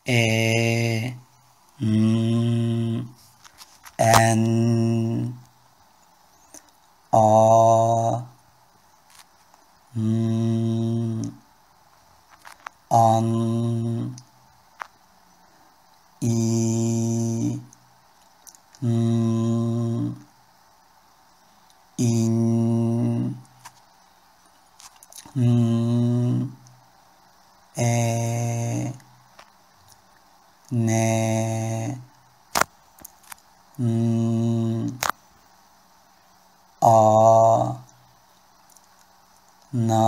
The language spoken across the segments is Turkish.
e, n, en, a, n, an, i, n, in, n, e, ne, n, a, na,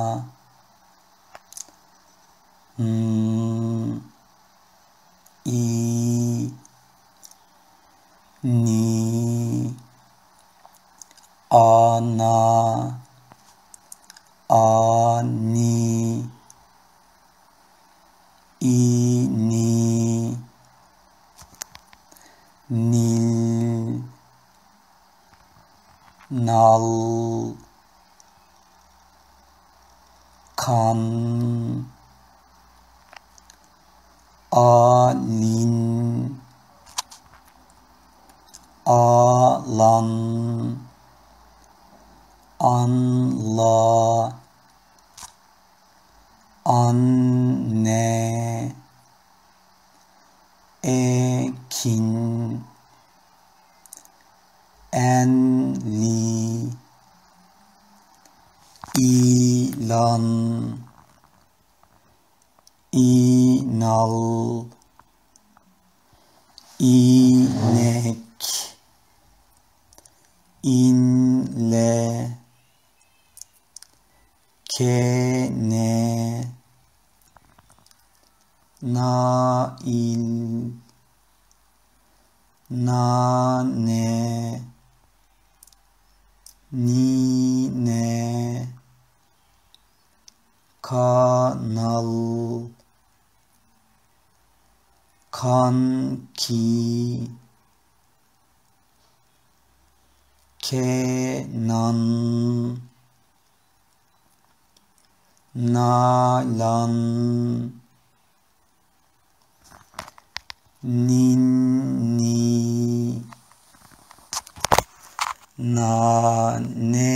n, i, ni, ana, ani, ini, nil, nal, kan, alin, alan, anla, anne, ekin, enli, ilan, inal, inek, inle, kene, nail, nane, nine, kanal, kanki, kenan, nalan, ninni, nane.